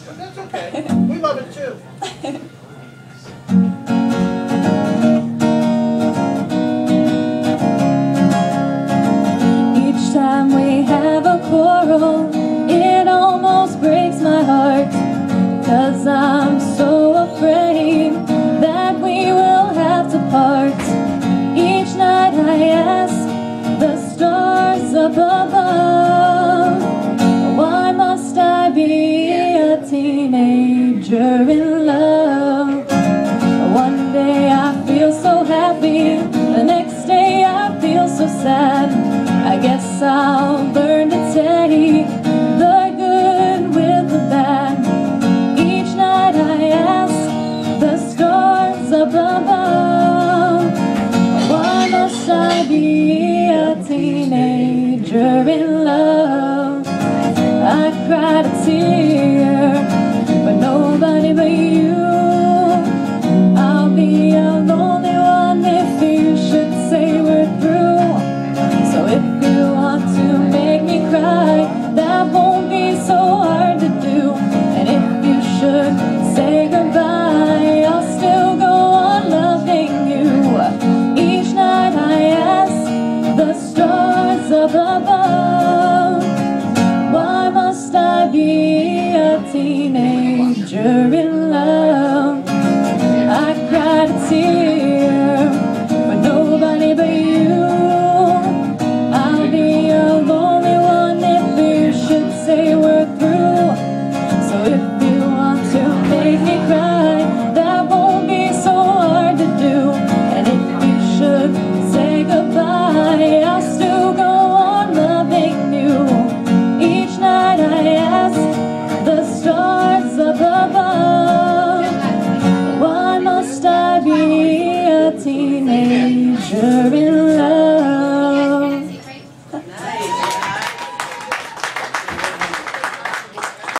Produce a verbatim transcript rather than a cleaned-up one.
But that's okay. We love it too. Each time we have a quarrel, it almost breaks my heart, 'cause I'm so afraid that we will have to part. Each night I ask the stars up above, why must I be a teenager in love? One day I feel so happy, the next day I feel so sad. I guess I'll learn to take the good with the bad. Each night I ask the stars up above, why must I be a teenager in love? I cried a tear for nobody but you. I'll be a lonely one if you should say we're through. So if you want to make me cry, that won't be so hard to do. And if you should say goodbye, I'll still go on loving you. Each night I ask the stars up above, why must I be a teenager in love? I cried a tear for nobody but you. I'll be a lonely one if you should say we're through. So if you want to make me cry, that won't be so hard to do. And if you should say goodbye, I'll still go on loving you. Each night I ask the stars up above, why must I be a teenager in